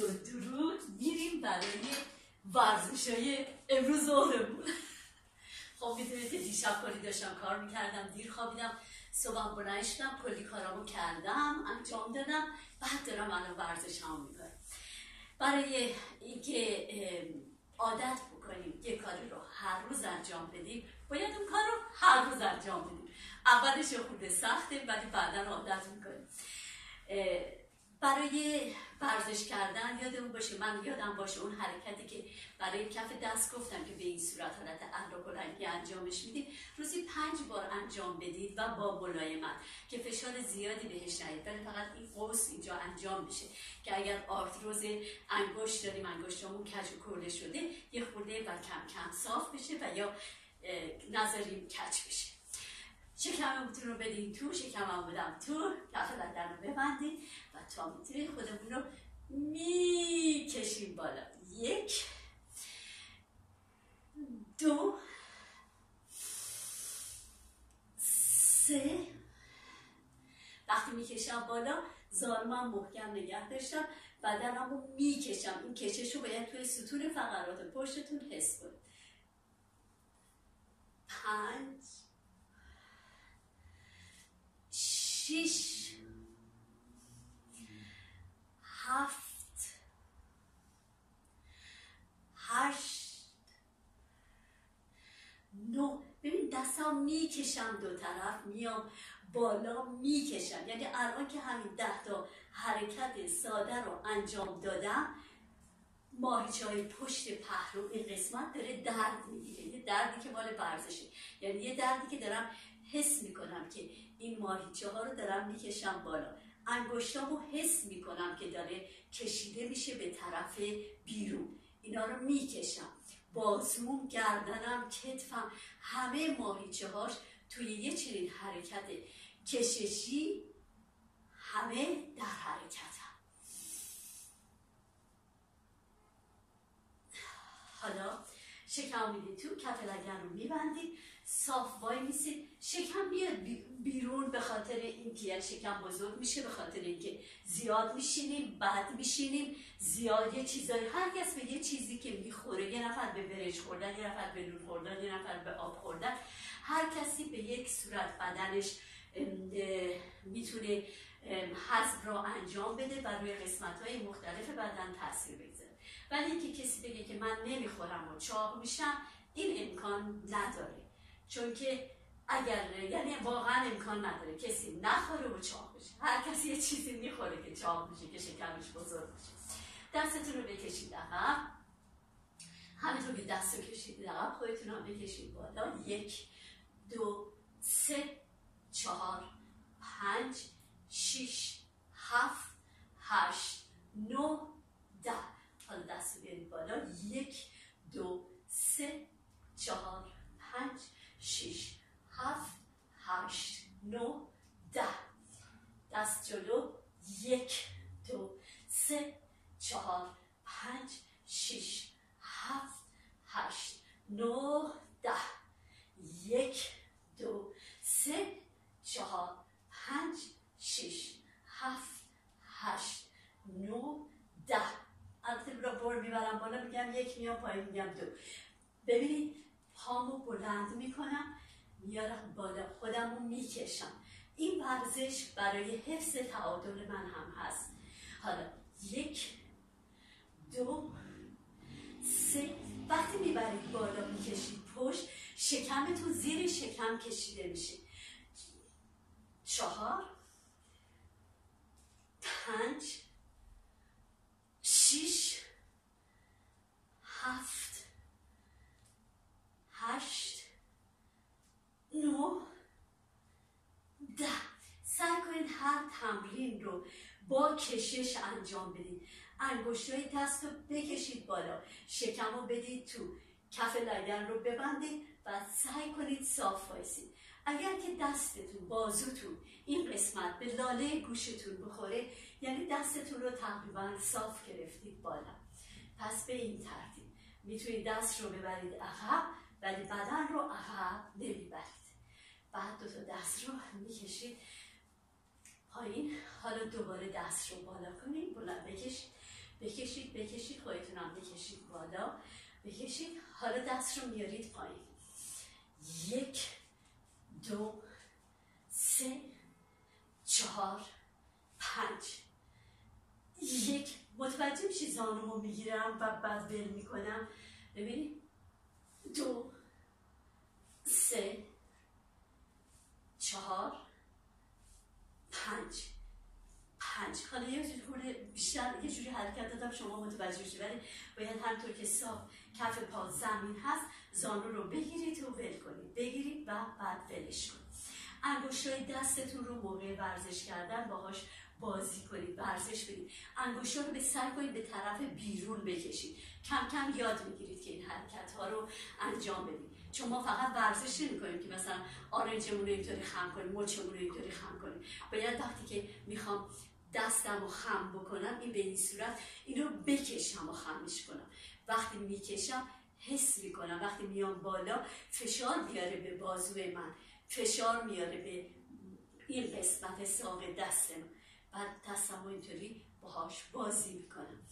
درود میریم برای ورزش‌های امروز ظهرمون. خب میدونید که دیشب کلی داشتم کار میکردم، دیر خوابیدم، صبح بلند شدم، کلی کارامو کردم، انجام دادم، بعد دارم الان ورزشام میکنم. برای اینکه عادت بکنیم یه کاری رو هر روز انجام بدیم، باید اون کار رو هر روز انجام بدیم. اولش خورده سخته ولی بعدا عادت میکنیم. برای ورزش کردن یادمون باشه، من یادم باشه اون حرکتی که برای کف دست گفتم که به این صورت حالت اندرکلنگی انجامش میدید، روزی 5 بار انجام بدید و با ملایمت که فشار زیادی بهش نیاد، ولی فقط این قوس اینجا انجام میشه که اگر آرتروز انگشت داریم، انگشتامون کج و کوله شده، یه خورده و کم کم صاف بشه و یا نذاریم کج بشه. شکمتون رو بدین تو، شکمم بدم تو، کف بدن رو ببندید و تا میتونید خودمون رو میکشیم بالا. 1 2 3. وقتی میکشم بالا زانوام محکم نگه داشتم، بدنم رو میکشم. این کشش رو باید توی ستون فقرات پشتتون حس کنید. 5 6 7 8 9. ببین دستم میکشم دو طرف، میام بالا میکشم. یعنی الان که همین 10 تا حرکت ساده رو انجام دادم، ماهیچه‌های پشت پهلو این قسمت داره درد میگیره. یه دردی که مال ورزشه، یعنی یه دردی که دارم حس میکنم که این ماهیچه ها رو دارم میکشم بالا. انگشتامو حس میکنم که داره کشیده میشه به طرف بیرون، اینا رو میکشم. بازوم، گردنم، کتفم، همه ماهیچه هاش توی یه چنین حرکت کششی همه در حرکت. حالا شکم میدید تو، کف لگن رو میبندید، صاف وای میسید، شکم بیاد بیرون. به خاطر اینکه شکم بزرگ میشه، به خاطر اینکه زیاد میشینیم، بد میشینیم، زیاد یه چیزایی، هر کس به یه چیزی که میخوره، یه نفر به برنج خوردن، یه نفر به نون خوردن، یه نفر به آب خوردن، هر کسی به یک صورت بدنش میتونه هضم را انجام بده و روی قسمت‌های مختلف بدن تاثیر بگذاره. ولی اینکه کسی بگه که من نمیخورم و چاق میشم، این امکان نداره. چون که اگر، یعنی واقعا امکان نداره کسی نخوره و چاق بشه. هر کسی یه چیزی میخوره که چاق میشه، که شکمش بزرگ میشه. دستتون رو بکشید عقب، همینطور که دست رو کشید عقب خودتون رو بکشید بالا. 1 2 3 4 5 6 7 8 9 10. حالا دست رو بیارید بالا. 1 2 3 4 5 6 7 8 9 10. دست جلو. 1 2 3 4 5 6 7 8 9 10. 1 2 3 4 5 6 7 8 9 10. البته را بار میبرم بالا، میگم 1، میام پایین میگم 2. ببینید پامو بلند میکنم، میارم بالا، خودمو میکشم. این ورزش برای حفظ تعادل من هم هست. حالا 1 2 3. وقتی میبرید بالا میکشید پشت، شکمتون زیر شکم کشیده میشه. 4 5 6 7 8 9 10. سعی کنید هر تمرین رو با کشش انجام بدید. انگشتای دست رو بکشید بالا، شکم رو بدید تو، کف لگن رو ببندید و سعی کنید صاف وایسید. اگر که دستتون، بازوتون این قسمت به لاله گوشتون بخوره، یعنی دستتون رو تقریبا صاف گرفتید بالا. پس به این ترتیب میتونید دست رو ببرید عقب ولی بدن رو عقب نمیبرید. بعد 2 تا دست رو میکشید پایین. حالا دوباره دست رو بالا کنید، بلند بکشید، بکشید بکشید، خودتونم بکشید بالا، بکشید. حالا دست رو میارید پایین. 1 2 3 4 5. متوجه میشی زانومو میگیرم و بعد ول میکنم. ببینید 2 3 4 5. حالا یه جوری بیشتر یه جوری حرکت دادم شما متوجه شید، ولی باید همطور که صاف کف پا زمین هست زانو رو بگیرید و ول کنید، بگیرید و بعد ولش کنید. انگشتای دستتون رو موقع ورزش کردن باهاش بازی کنید، ورزش بدید. انگشتا رو سعی کنید به طرف بیرون بکشید. کم کم یاد میگیرید که این حرکت ها رو انجام بدید، چون ما فقط ورزش نمی‌کنیم که مثلا آرنجمون رو اینطوری خم کنیم، مچمون رو اینطوری خم کنیم. باید وقتی که میخوام دستم رو خم بکنم این به این صورت این رو بکشم و خمش کنم. وقتی میکشم حس میکنم، وقتی میام بالا فشار بیاره به بازوی من، فشار میاره به این قسمت ساق دستم، بعد دستم رو اینطوری باهاش بازی میکنم.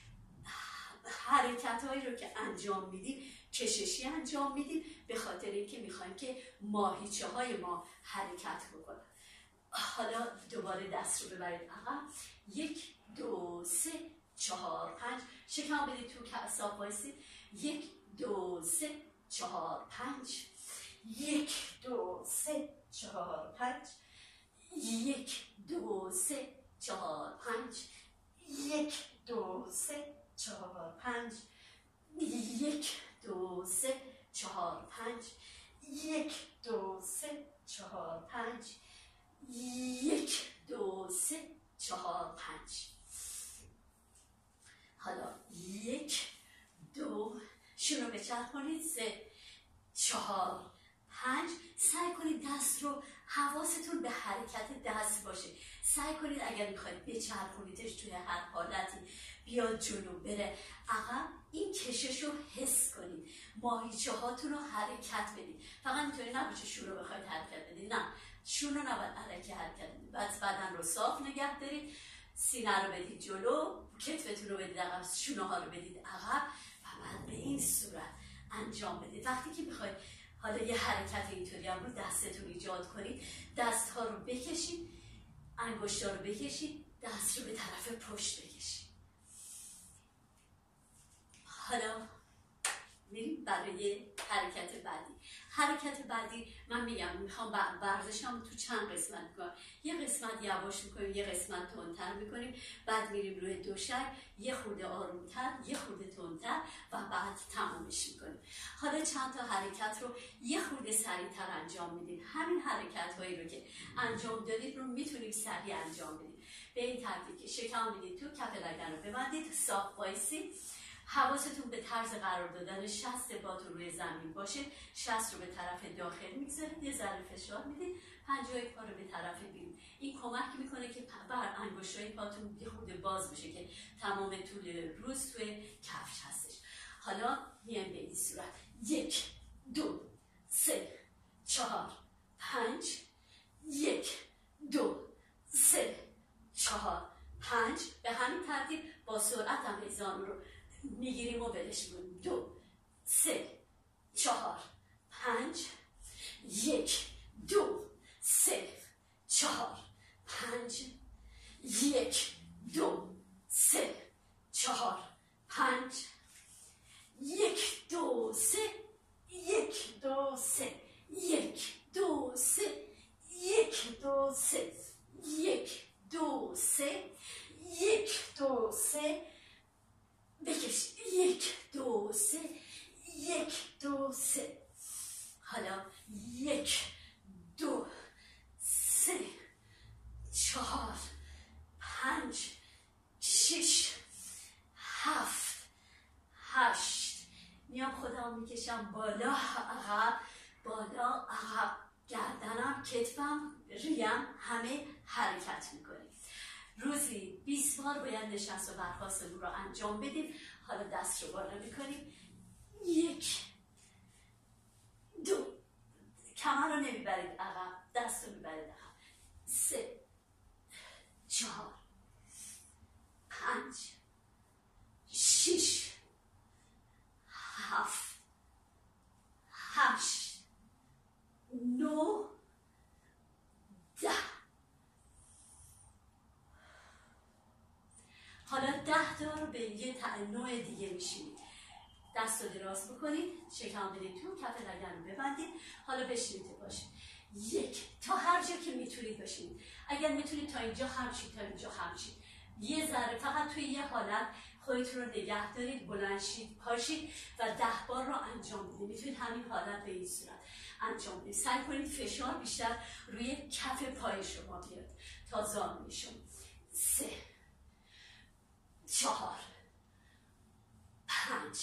حرکت هایی رو که انجام میدیم کششی انجام میدیم به خاطر اینکه میخوایم که ماهیچه های ما حرکت بکنن. حالا دوباره دست رو ببرید عقب. 1 2 3 4 5. شکم بدید تو که صاف وایسید. 1 2 3 4 5. 1 2 3 4 5. 1 2 3 4 5. 1 2 3 4 5. 1 2 3 4 5. 1 2 3 4 5. 1 2 3 4 5. حالا 1 2 شروع بچرخونید. 3 4 5. سعی کنید دست رو، حواستون به حرکت دست باشه. سعی کنید اگر میخواید بچرخونیدش توی هر حالتی بیاد جلو بره عقب، این کشش رو حس کنید. ماهیچه هاتون رو حرکت بدید. فقط اینطوری نباشه شروع بخواید حرکت بدید، نه، شروع نباید حرکت بدید. بعد بدن رو صاف نگه دارید، سینه رو بدید جلو، کتفتون رو بدید عقب، شونه ها رو بدید عقب و بعد به این صورت انجام بدید. وقتی که میخواید حالا یه حرکت اینطوری هم رو دستتون ایجاد کنید، دست ها رو بکشید، انگشتا رو بکشید، دست رو به طرف پشت بکشید. حالا میریم برای حرکت بعدی. حرکت بعدی من میگم میخوام ورزشم تو چند قسمت میکنم. یه قسمت یواش میکنیم، یه قسمت تندتر میکنیم، بعد میریم روی دوشک، یه خورده آرومتر، یه خورده تندتر و بعد تمامش میکنیم. حالا چند تا حرکت رو یه خورده سریعتر انجام میدیم. همین حرکت هایی رو که انجام دادید رو میتونیم سریع انجام بدیم. به این ترتیب که شکم میدید تو، کف لگن رو ببندید، صاف وایسید. حواستون به طرز قرار دادن شست پاتون روی زمین باشه. شست رو به طرف داخل میگذارید، یه ذره فشار میدید، پنجه پا رو به طرف بیرون. این کمک میکنه که بر انگشتای پاتون یه خورده باز بشه که تمام طول روز توی کفش هستش. حالا میایم به این صورت. 1 2 3 4 5. 1 2 3 4 5. به همین ترتیب با سرعت هم زانو رو میگیریم و ولش میکنیم. 2 3 4 5. 1 2 3 4 5. 1 2 3 4 5. 1 2 3 1 2 3 1 2 3 1 2 3 1 2 3 1 2 3. بکش. 1 2 3 1 2 3. حالا 1 2 3 4 5 6 7 8. میام خودم میکشم بالا عقب، بالا عقب، گردنم، کتفم، ریم همه حرکت میکنیم. روزی 20 بار باید نشست و برخاستمون رو انجام بدیم. حالا دست رو بالا میکنیم. 1 2. کمر رو نمیبرید عقب، دست رو میبرید عقب. 3 4 5 نوع دیگه میشینید. دست رو دراز بکنید، شکم بدید تو، کف لگن رو ببندید. حالا بشینید باشید. یک تا هر جا که میتونید بشینید. اگر میتونید تا اینجا هم شید، تا اینجا هم شید. یه ذره فقط توی یه حالت خودتون رو نگه دارید، بلند شید، پاشید و 10 بار رو انجام بدید. میتونید همین حالت به این صورت انجام بدید. سعی کنید فشار بیشتر روی کف پای شما بیاد تا زانوی شما. 3 4 5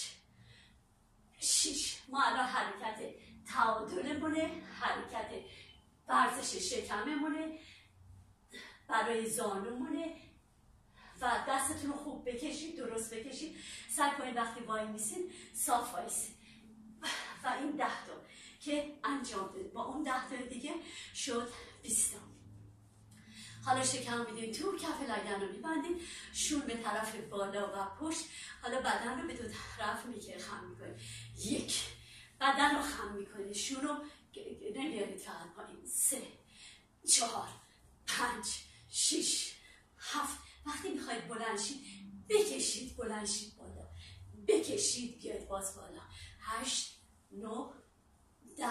6. ما الان حرکت تعادلمونه، حرکت ورزش شکممونه، برای زانومونه و دستتون رو خوب بکشید، درست بکشید. سعی کنید وقتی وای میسید صاف وایسید و این 10 تا که انجام بدید. با اون 10 تا دیگه شد 20 تا. حالا شکم میدین تو، کف لگن رو میبندید، شون به طرف بالا و پشت. حالا بدن رو به دو طرف خم میکنید. 1 بدن رو خم میکنید، شون رو نمیارید فقط پایین. 3 4 5 6 7. وقتی میخواید بلند شید بکشید، بلند شید بالا، بکشید بیاید باز بالا. 8 9 10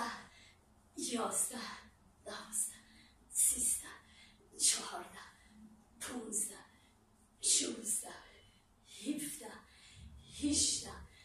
11 12 13 14 15 16 17 18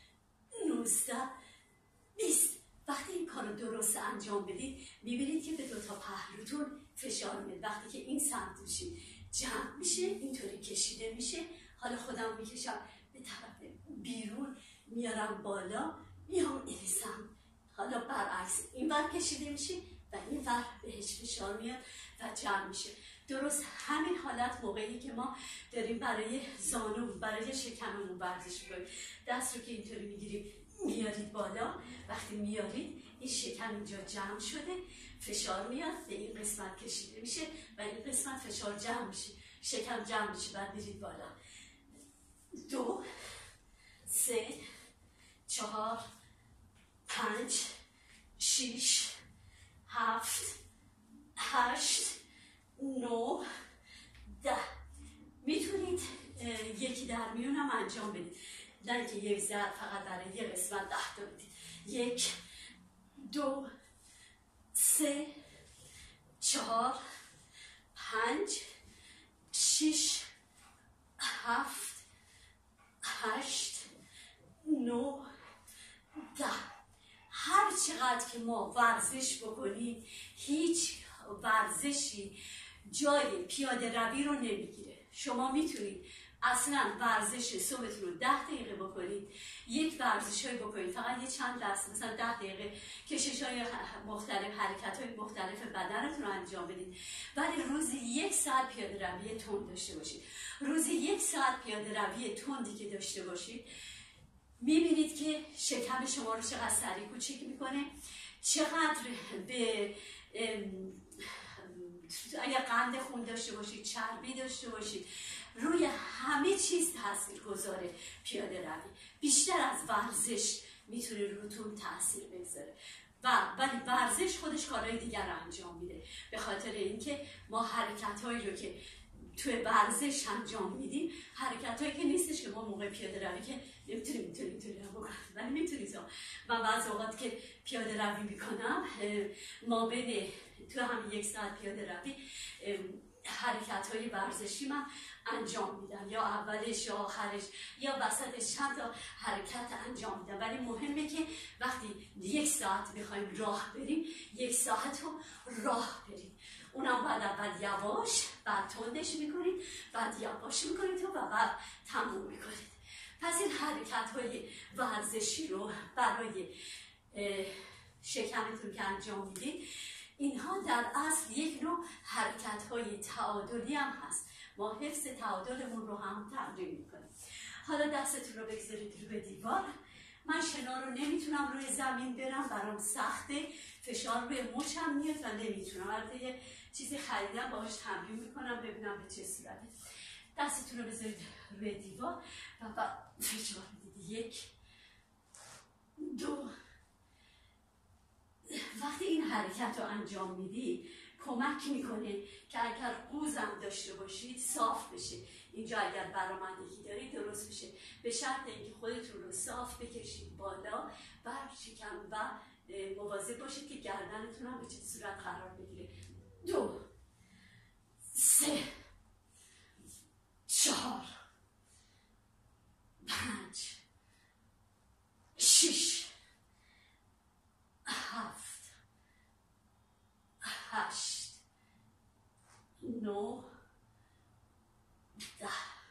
19 20. وقتی این کار رو درست انجام بدید میبینید که به 2 تا پهلوتون فشار میاد. وقتی که این سمت میشید جمع میشه، اینطوری کشیده میشه. حالا خودم میکشم به طرف بیرون، میارم بالا، میام این سمت. حالا برعکس این ور کشیده میشه و این ور بهش فشار میاد و جمع میشه. درست همین حالت موقعی که ما داریم برای زانو، برای شکممون ورزش میکنیم. دست رو که اینطوری میگیریم میارید بالا. وقتی میارید این شکم اینجا جمع شده، فشار میاد، به این قسمت کشیده میشه و این قسمت فشار جمع میشه، شکم جمع میشه، بعد میرید بالا. 2 3 4 5 6 7 8 9 10. میتونید یکی در میون هم انجام بدید، نه که یک ضرب فقط برای یه قسمت 10 تا بدید. 1 2 3 4 5 6 7 8 9 10. هر چقدر که ما ورزش بکنیم هیچ ورزشی جای پیاده روی رو نمیگیره. شما میتونید اصلا ورزش صبحتون رو 10 دقیقه بکنید، یک ورزشی بکنید فقط یه چند درصد، مثلا 10 دقیقه کشش‌های مختلف، حرکت‌های مختلف بدنتون رو انجام بدید. ولی روزی 1 ساعت پیاده روی تند داشته باشید. روزی 1 ساعت پیاده روی تندی که داشته باشید میبینید که شکم شما رو چقدر سریع کوچیک میکنه، چقدر به اگر قند خون داشته باشید، چربی داشته باشید، روی همه چیز تاثیر گذاره. پیاده روی بیشتر از ورزش میتونه روتون تاثیر بگذاره ولی ورزش خودش کارهای دیگر رو انجام میده. به خاطر اینکه ما حرکت‌هایی رو که توی ورزش انجام میدیم، حرکت‌هایی که نیستش که ما موقع پیاده روی که نمیتونیم بکنیم، ولی میتونید. من بعضی اوقات که پیاده روی میکنم ما بین تو هم 1 ساعت پیاده روی حرکت‌های ورزشی من انجام میدم، یا اولش یا آخرش یا وسطش چند تا حرکت انجام میدم. ولی مهمه که وقتی 1 ساعت میخوایم راه بریم 1 ساعت رو راه بریم. اونم بعد اول یواش، بعد تندش میکنید، بعد یواش میکنید و بعد تموم میکنید. پس این حرکت‌های ورزشی رو برای شکمتون که انجام میدید، اینها در اصل یک نوع حرکت‌های تعادلی هم هست. ما حفظ تعادلمون رو هم تمرین میکنیم. حالا دستتون رو بگذارید روی دیوار. من شنا رو نمیتونم روی زمین برم، برام سخته، فشار روی مچم میاد و نمیتونم. البته یه چیزی خریدم باهاش تمرین میکنم ببینم به چه صورته. دستتون رو بذارید روی دیوار و بعد فشار میدید. 1 2. وقتی این حرکت رو انجام میدید کمک میکنه که اگر قوزم داشته باشید صاف بشه. اینجا اگر برآمدگی دارید درست بشه، به شرط اینکه خودتون رو صاف بکشید بالا و شکم و مواظب باشید که گردنتون هم به چه صورت قرار بگیره. 2 3 4 5 6 7 8 9 10.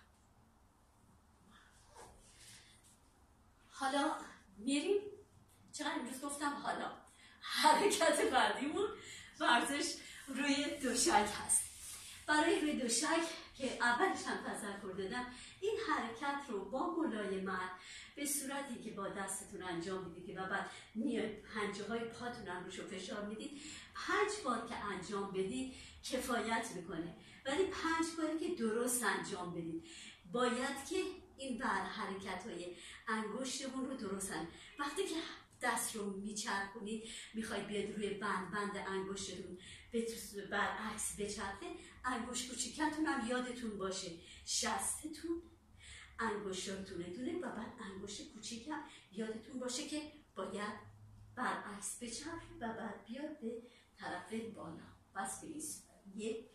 حالا میریم، چقدر امروز گفتم حالا، حرکت بعدیمون ورزش روی دوشک هست. برای روی دوشک که اولش هم تذکر دادم، این حرکت رو با ملایمت به صورتی که با دستتون انجام میدید و بعد میاید پنجه های پاتون هم روشو فشار میدید. 5 بار که انجام بدید کفایت میکنه، ولی 5 باری که درست انجام بدید. باید که این حرکت های انگشتمون رو درستن. وقتی که دست رو میچرخونید میخواید بیاد روی بند انگشتتون برعکس بچرخه، انگشت کوچیکتون هم یادتون باشه شستتون انگشتاتونه دونه و بعد انگشت کوچیک هم یادتون باشه که باید برعکس بچرخه و بعد بیاد به طرف بالا. بس بریز 1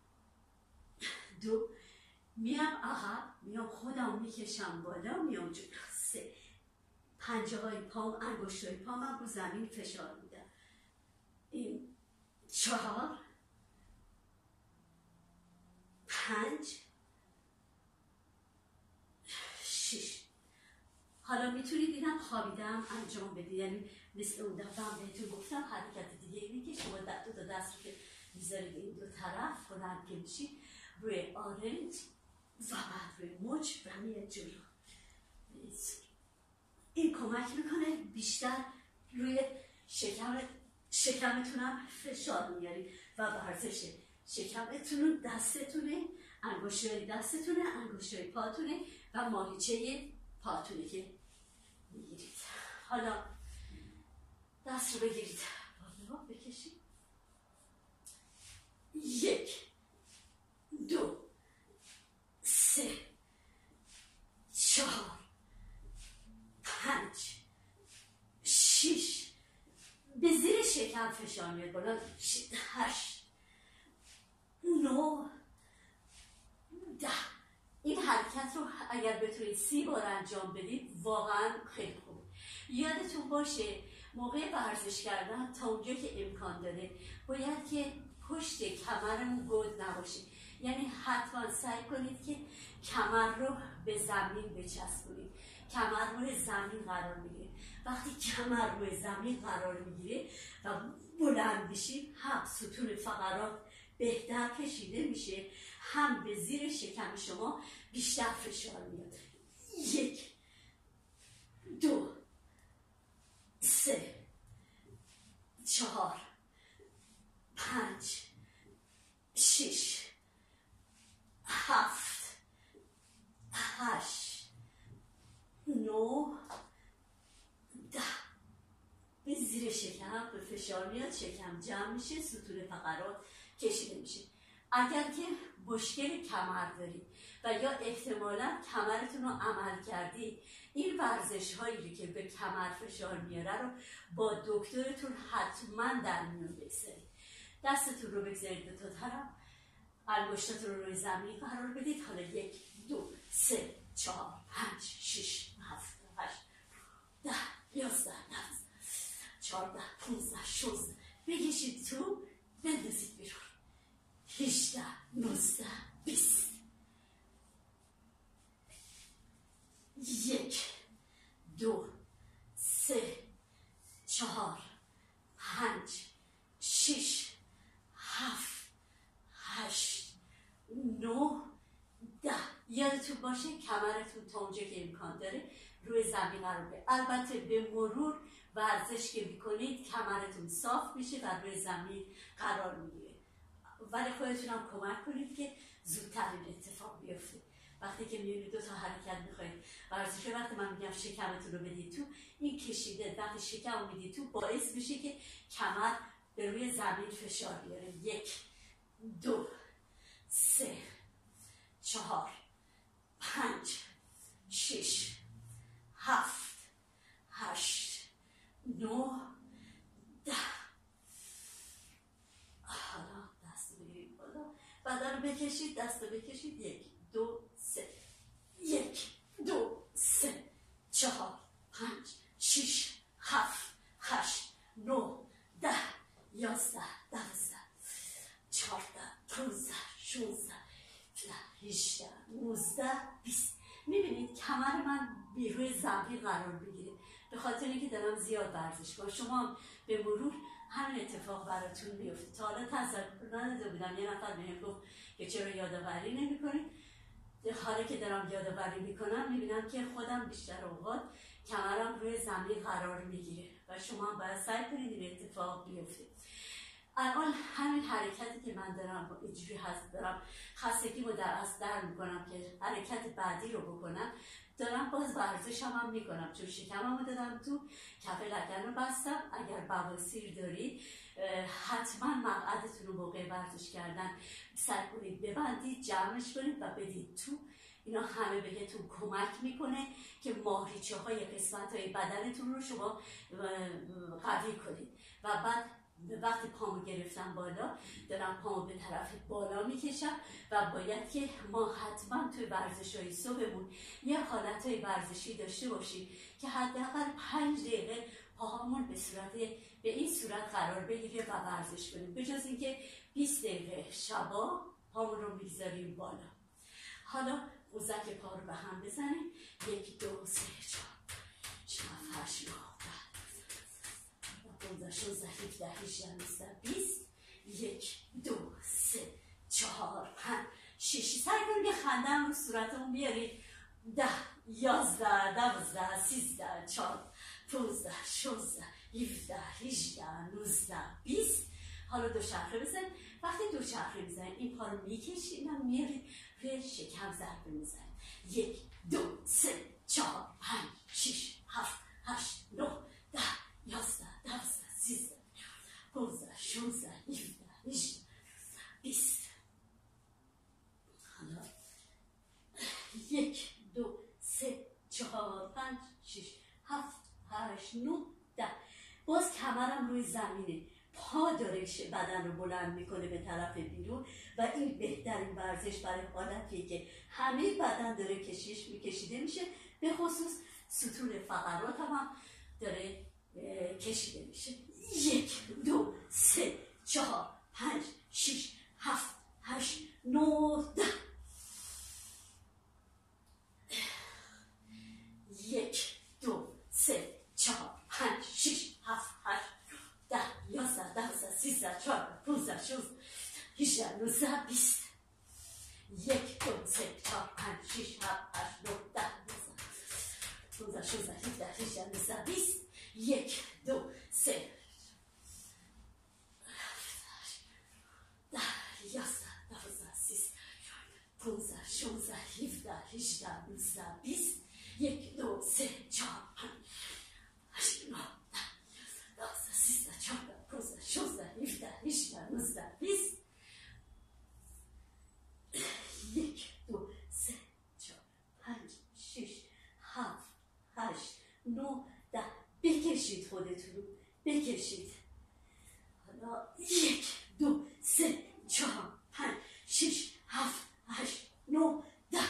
2 میام عقب، میام خودم میکشم بالا، میام جلو. 3 پنجه های پام، انگشت های پام هم رو زمین فشار میدم. این 4 5 6. حالا میتونید اینم خوابیدم انجام بدید، یعنی مثل اون دفعه هم بهتون گفتم حرکت دیگه اینه که شما دو تا دست رو که میذارید این دو طرف بلند که میشید روی آرنج و بعد روی مچ و میاد جلو. این کمک میکنه بیشتر روی شکمتون هم فشار میارید و ورزش شکمتون دستتونه، انگشتای دستتونه، انگشتای پاتونه و ماهیچه پاتونه که میگیرید. حالا دست رو بگیرید بالا بکشید. 1 2 3 4 5 6. به زیر شکم فشار میاد بالا. 8 9 10. این حرکت رو اگر بتونید 30 بار انجام بدید واقعا خیلی خوبه. یادتون باشه موقع ورزش کردن تا اونجا که امکان داره باید که پشت کمرمون گود نباشه، یعنی حتما سعی کنید که کمر رو به زمین بچسبونید. کمر روی زمین قرار میگیره. وقتی کمر روی زمین قرار میگیره و بلند بشید، هم ستون فقرات بهتر کشیده میشه، هم به زیر شکم شما بیشتر فشار میاد. 1 2 3 4 5 6 7 8 9 10. به زیر شکم به فشار میاد، شکم جمع میشه، ستون فقرات کشیده میشه. اگر که مشکل کمر دارید و یا احتمالا کمرتون رو عمل کردید، این ورزش هایی که به کمر فشار میاره رو با دکترتون حتما در میون بگذارید. دستتون رو بگذارید دو تا طرف، انگشتاتون رو روی زمین قرار بدید. حالا 1 2 3 4 5 6 7 8 10 11 14 15 16. بکشید تو، بندازید بیرون. 18 19 20. 1 2 3 4 5 6 7 8 9 10. یادتون باشه کمرتون تا اونجا که امکان داره روی زمین قرار بده. البته به مرور ورزش که میکنید کمرتون صاف میشه و روی زمین قرار میگیره، ولی خودتون هم کمک کنید که زودتر این اتفاق بیفته. وقتی که میبینید دو تا حرکت میخواید ورزش، وقتی من میگم شکمتون رو بدید تو، این کشیده وقتی شکم رو میدید تو باعث میشه که کمر به روی زمین فشار بیاریم. 1 2 3 4 5 6 7 8 9 10. حالا دست بگیرید بالا، بدن رو بکشید، دست رو بکشید. 1 2 3 1 2 3 4 5 6 7 8 9 10 11 12 14 15 16 18 19 20. میبینید کمر من روی زمین قرار بگیره به خاطر اینکه دارم زیاد ورزش کنم. شما به مرور همین اتفاق براتون میفته. تا حالا تذکر نداده بودم، یه نفر بهم گفت که چرا یادآوری نمی‌کنید. حالا که دارم یادآوری میکنم میبینم که خودم بیشتر اوقات کمرم روی زمین قرار میگیره و شما هم باید سعی کنید این اتفاق بیفته. الان همین حرکتی که من دارم اینجوری هست، دارم خستگیمو در میکنم که حرکت بعدی رو بکنم، دارم باز ورزش هم میکنم چون شکممو دادم تو، کف لگن رو بستم. اگر بواسیر دارید حتما مقعدتون رو موقع ورزش کردن سعی کنید ببندید، جمعش کنید و بدید تو. اینا همه بهتون کمک میکنه که ماهیچه های قسمت های بدنتون رو شما قوی کنید. و بعد وقتی پامو گرفتم بالا، دارم پامو به طرف بالا میکشم و باید که ما حتما توی ورزش های صبحمون یه حالت های ورزشی داشته باشیم که حداقل 5 دقیقه پاهامون به این صورت قرار بگیره و ورزش کنیم، به جز اینکه 20 دقیقه شبا پامون رو میگذاریم بالا. حالا قوزک پا رو به هم بزنیم. 1 2 3 4 5 6 7 16 17 18 19 20. 1 2 3 4 5 6. سعی کنید که خندم رو صورتمون بیارید. 10 11 12 13 14 15 16 17 18 19 20. حالا دو چرخه بزنید. وقتی دو چرخه میزنید این پا رو میکشید و میارید روی شکم ضربه میزنید. 1 2 3 4 5 6 7 8 9 10 11 12 13 15 16 17 18 20. حالا 1 2 3 4 5 6 7 8 9 10. باز کمرم روی زمینه، پا داره بدن رو بلند میکنه به طرف بیرون و این بهترین ورزش برای حالتیه که همه بدن داره کشیده میشه، به خصوص ستون فقرات هم داره کشیده میشه. 1 2 3 4 5 6 7 8 9 10. 1 2 3 4 5 6 7 8 10 11 12 13 14 15 16 18 19 20. 1 2 3 4 5 6 7 8 9 10 15 16 17 18 19 20. 1 2 3 10 11 12 13 15 16 17 18 19 20. 1 2 3 4 5 8 9 10 12 13 14 15 16 17 18 19 20. 1 2 3 4 5 6 7 8 9 10. بکشید خودتون رو، بکشید. حالا 1 2 3 4 5 6 7 8 9 10.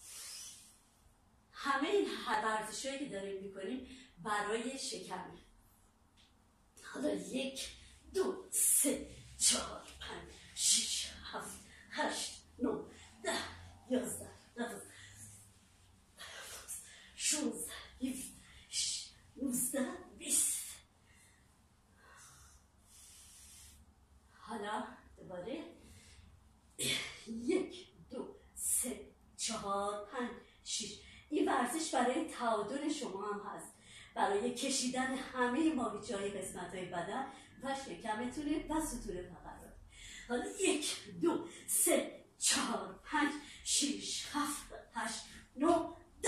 همه این ورزش‌هایی که داریم میکنیم برای شکمه. حالا 1 2 3 4 5 6 7 8 9 10 11 12 16 17 19 20. حالا دوباره 1 2 3 4 5 6. این ورزش برای تعادل شما هم هست، برای کشیدن همه ماهیچه‌های قسمت‌های بدن و شکمتونه و ستون فقرات. حالا 1 2 3 4 5 6 7 8 9 10.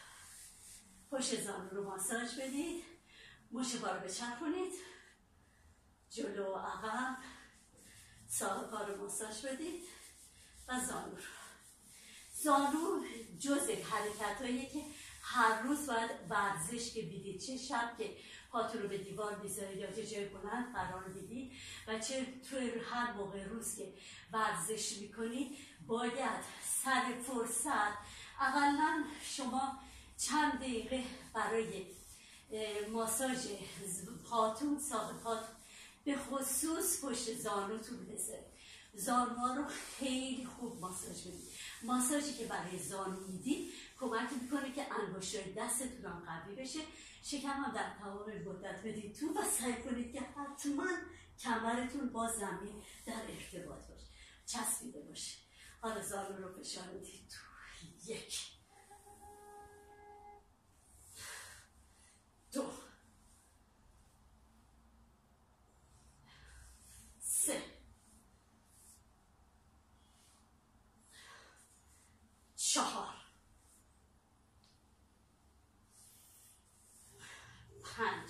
پشت زانو رو ماساژ بدید، مشت پا رو بچرخونید. ساق پا رو ماساژ بدید و زانو رو. زانو جز حرکت هایی که هر روز باید ورزش که بدید، چه شب که پاتون رو به دیوار بیذارید یا چه جای بلند قرار بدید و چه توی هر موقع روز که ورزش میکنید باید سر فرصت اقلا شما چند دقیقه برای ماساژ پاتون، ساق پاتون به خصوص پشت زانوتون بذارید. زانوها رو خیلی خوب ماساژ بدید. ماساژی که برای زانو میدید کمک میکنه که انگشتای دستتون هم قوی بشه، شکم هم در تمام مدت بدید تو و سعی کنید که حتما کمرتون با زمین در ارتباط باشه، چسبیده باشه. حالا زانو رو فشار میدید تو. 1 2 3 4 5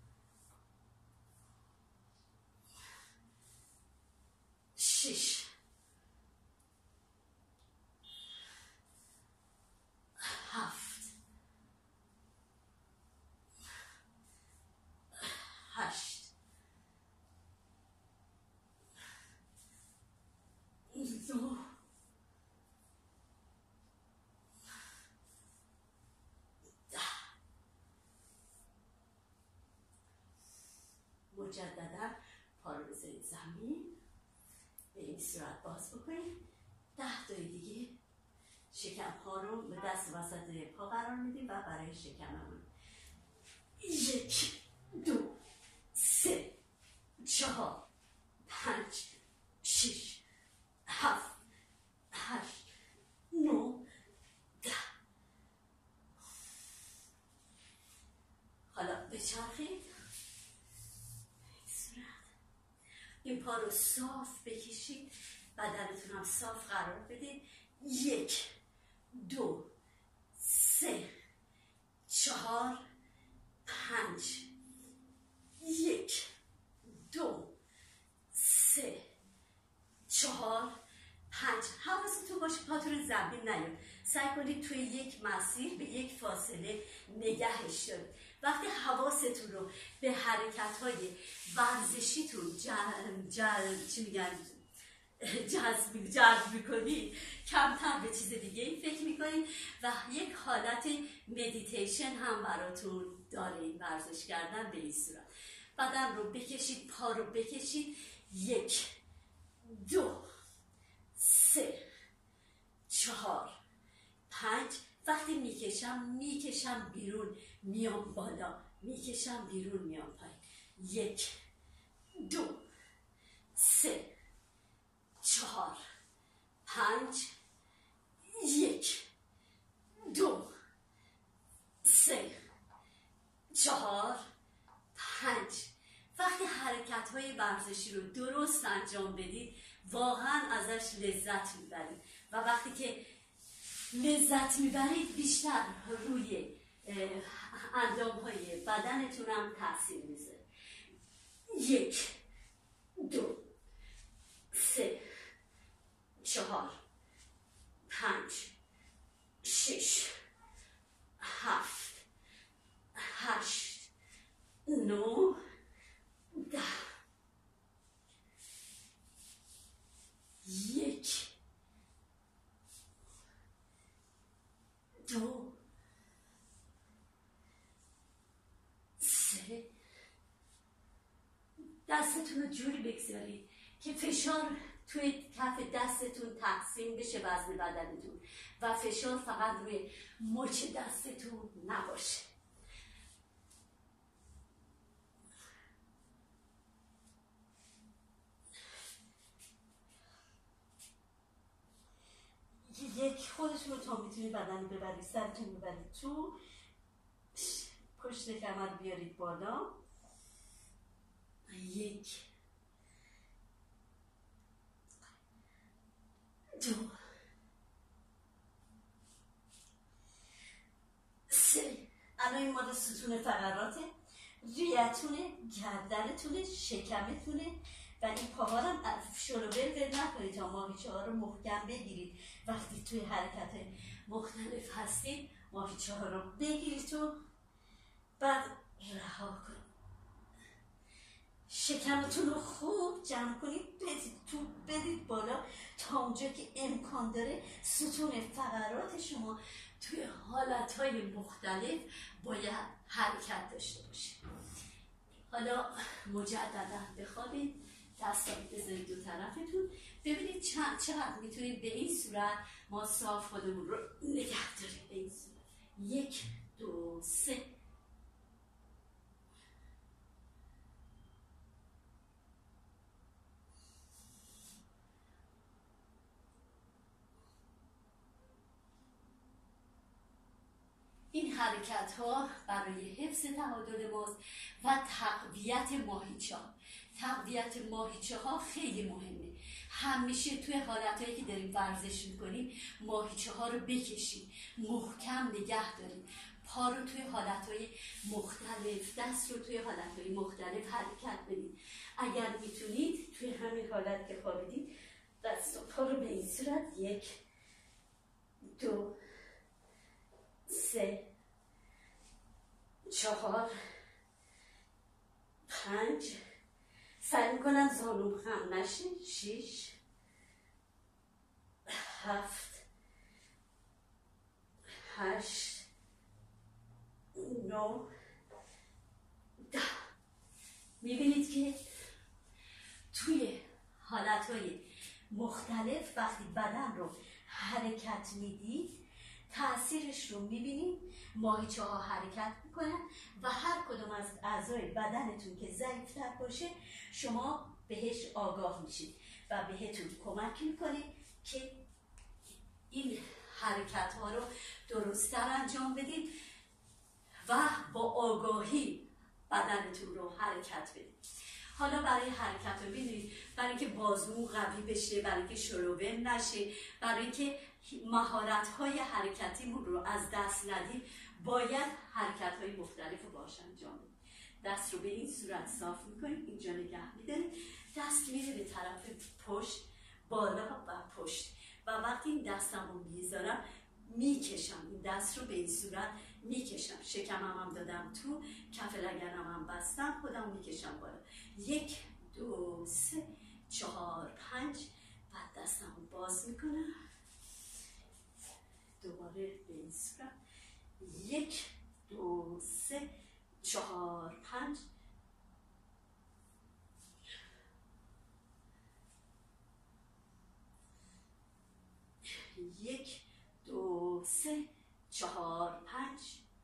6 7 8 9 مجددا پا رو بذارید زمین، به این صورت باز بکنید. 10 تای دیگه شکم ها رو به دست وسط پا قرار میدیم و برای شکممون 1 2 3 4 5 6 7 8 9 10. حالا بچرخید. این پا رو صاف بکشید، بدنتون هم صاف قرار بدید. 1 2 3 4 5 1 2 3 4 5. حواستون باشه پاتون رو زمین نیاد. سعی کنید توی یک مسیر به یک فاصله نگهش دارید. وقتی حواستون رو به حرکت‌های ورزشیتون جذب میکنید، کمتر به چیز دیگه ای فکر میکنید و یک حالت مدیتیشن هم براتون داره این ورزش کردن. به این صورت بدن رو بکشید، پا رو بکشید. 1 2 3 4 5. وقتی میکشم بیرون میام بالا، میکشم بیرون میام پایین. 1 2 3 4 5 1 2 3 4 5. وقتی حرکت های ورزشی رو درست انجام بدید واقعا ازش لذت میبرید و وقتی که لذت میبرید بیشتر روی اندام های بدنتون هم تاثیر میذاره. 1 2 3 4 5 6 7 8 9 10. 1 2 3. دستتون رو جوری بگذارید که فشار توی کف دستتون تقسیم بشه وزن بدنتون و فشار فقط روی مچ دستتون نباشه. یک خودتون رو تا میتونید بدن ببرید، سرتون ببرید تو، پشت کمر بیارید بالا. 1 2 3. الان این مال ستون فقراته، ریتونه، گردنتونه، شکمتونه و این پاها رو شلوول نکنید تا ماهیچه ها رو محکم بگیرید. وقتی توی حرکت مختلف هستید ماهیچه ها رو بگیرید و بعد رها کنید. شکمتون رو خوب جمع کنید، بدید بالا تا اونجا که امکان داره. ستون فقرات شما توی حالتهای مختلف باید حرکت داشته باشه. حالا مجددا بخوابید، دستا بذارید دو طرفتون، ببینید چقدر میتونید به این صورت ما صاف خودمون رو نگه داریم. به این صورت 1 2 3. این حرکت ها برای حفظ تعادل مغز و تقویت ماهیچه ها. تقویت ماهیچه ها خیلی مهمه. همیشه توی حالتهایی که داریم ورزش میکنیم ماهیچه ها رو بکشید، محکم نگه دارید، پا رو توی حالتهای مختلف، دست رو توی حالتهای مختلف حرکت بدید. اگر میتونید توی همین حالت که خوابیدید دست و پا رو به این صورت 1 2 3 4 5. سعی میکنم زانوم خم نشه. 6 7 8 9 10. میبینید که توی حالتهای مختلف وقتی بدن رو حرکت میدید تأثیرش رو میبینید. ماهیچه ها حرکت میکنن و هر کدوم از اعضای بدنتون که ضعیفتر باشه شما بهش آگاه میشید و بهتون کمک میکنه که این حرکت ها رو درست‌تر انجام بدید و با آگاهی بدنتون رو حرکت بدید. حالا برای حرکت رو ببینید، برای که بازو قوی بشه، برای که شلوول نشه، برای که مهارت‌های حرکتیمون رو از دست ندیم، باید حرکت‌های مختلف رو باش انجام بدیم. دست رو به این صورت صاف می‌کنید، اینجا نگه می‌دارید، دست میره به طرف پشت، بالا و پشت و وقتی این دستم رو میذارم میکشم، این دست رو به این صورت میکشم، شکمم هم دادم تو، کف لگنم هم بستم، خودم میکشم بالا. 1 2 3 4 5. بعد دستم رو باز میکنم دوباره به این صورت. 1 2 3 4 5. 1 2 3 4 5.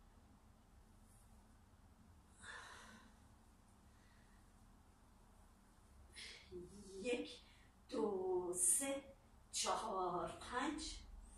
1 2 3 4 5.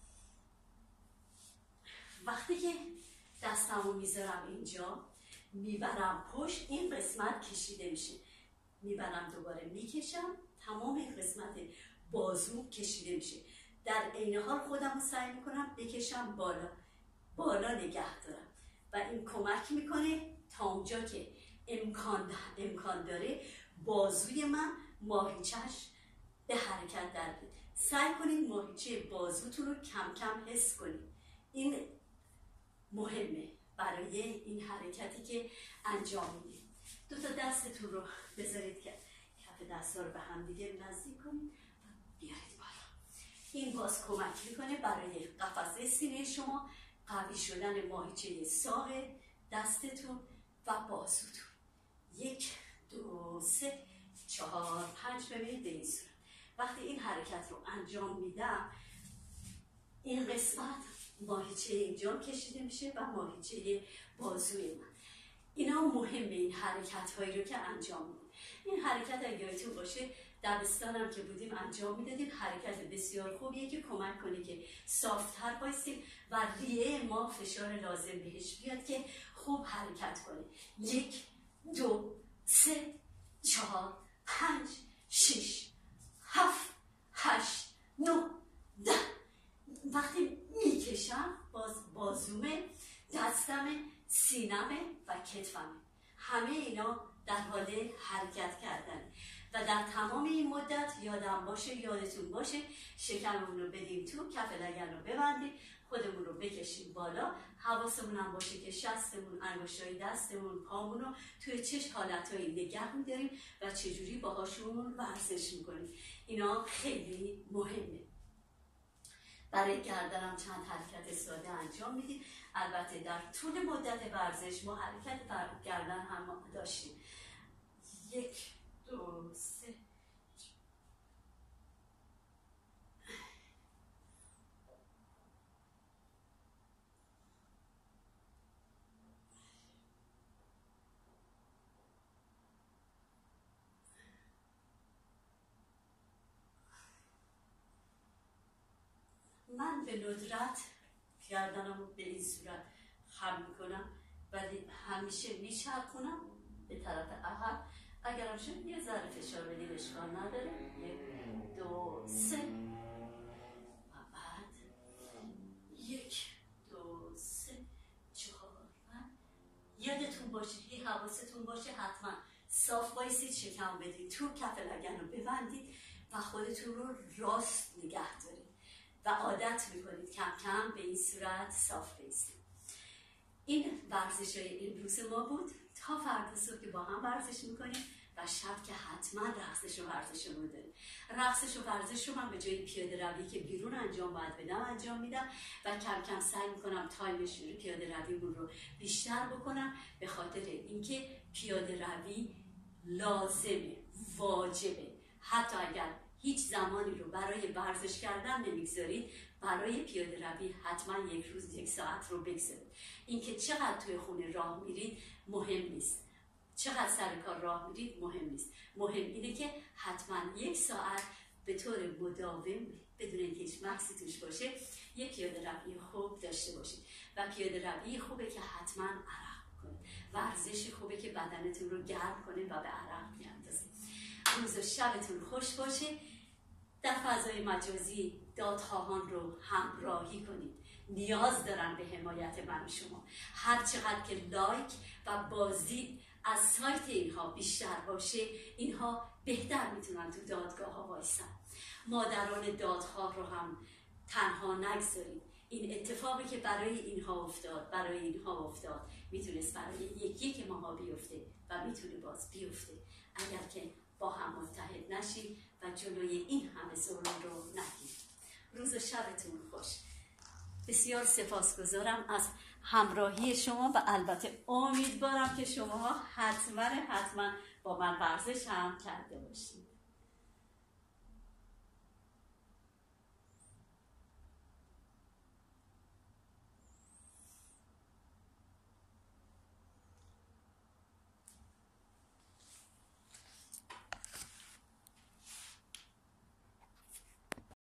وقتی که دستمو میذارم اینجا میبرم پشت، این قسمت کشیده میشه، میبرم دوباره میکشم، تمام این قسمت بازو کشیده میشه. در عین حال خودم رو سعی میکنم بکشم بالا، بالا نگه دارم و این کمک میکنه تا اونجا که امکان داره بازوی من ماهیچه‌اش به حرکت در بیاد. سعی کنید ماهیچه بازوتون رو کم کم حس کنید. این مهمه برای این حرکتی که انجام میدید. دو تا دستتون رو بذارید که کف دستا رو به هم دیگه نزدیک کنید و بیارید بالا. این باز کمک میکنه برای قفسه سینه شما، قوی شدن ماهیچه ساق دستتون و بازوتون. 1 2 3 4 5. ببینید به این صورت. وقتی این حرکت رو انجام میدم این قسمت ماهیچه اینجا کشیده میشه و ماهیچه بازوی من. اینا مهمه، این حرکت هایی رو که انجام میدیم. این حرکت اگه یادتون باشه دبستان هم که بودیم انجام میدادیم. حرکت بسیار خوبیه که کمک کنه که صافتر بایستیم و ریه ما فشار لازم بهش بیاد که خوب حرکت کنه. 1 2 3 4 5 6 7 8 9 10. وقتی میکشم باز بازومه، دستمه، سینمه و کتفمه، همه اینا در حال حرکت کردن و در تمام این مدت یادتون باشه شکممون رو بدیم تو، کف لگن رو ببندیم، خودمون رو بکشیم بالا، حواسمون هم باشه که شستمون، انگشتای دستمون، پامون رو توی چه حالتایی نگه می‌داریم و چجوری باهاشون ورزش میکنیم. اینا خیلی مهمه. برای گردنم چند حرکت ساده انجام میدیم. البته در طول مدت ورزش ما حرکت گردن هم داشتیم. 1 2 3. من به ندرت گردنم به این صورت خم میکنم، ولی همیشه میچرخونم به طرف عقب. اگرم شد یه ذره فشار بدید اشکال نداره. 1 2 3 و بعد 1 2 3 4. یادتون باشه، حواستون باشه حتما صاف بایستید، شکم بدید تو، کف لگن رو ببندید و خودتون رو راست نگه دارید و عادت میکنید کم کم به این صورت صاف بایستید. این ورزش های امروز ما بود. تا فردا صبح که با هم ورزش میکنیم و شب که حتما رقصش و ورزشمون داریم. رقصش و ورزش رو من به جای پیاده روی که بیرون انجام باید بدم انجام میدم و کم کم سعی میکنم تایم شروع پیاده رویمون رو بیشتر بکنم، به خاطر اینکه پیاده روی لازمه، واجبه. حتی اگر هیچ زمانی رو برای ورزش کردن نمیگذارید، برای پیاده روی حتما یک روز 1 ساعت رو بگذارید. اینکه چقدر توی خونه راه میرید مهم نیست، چقدر سر کار راه میرید مهم نیست، مهم اینه که حتما 1 ساعت به طور مداوم بدون اینکه هیچ مکسی توش باشه یک پیاده روی خوب داشته باشید. و پیاده روی خوبه که حتما عرق کنید، ورزش خوبه که بدنتون رو گرم کنه و به عرق میاندازه. روز و شبتون خوش باشه. در فضای مجازی دادخواهان رو همراهی کنید، نیاز دارن به حمایت من و شما. هر چقدر که لایک و بازدید از سایت اینها بیشتر باشه، اینها بهتر میتونن تو دادگاه ها وایسن. مادران دادخواه رو هم تنها نگذارید. این اتفاقی که برای اینها افتاد میتونست برای یکی ماها بیفته و میتونه باز بیفته اگر که با هم متحد نشیم و جلوی این همه ظلم رو نگیریم. روز و شبتون خوش. بسیار سپاسگزارم از همراهی شما و البته امیدوارم که شما حتما با من ورزش هم کرده باشید.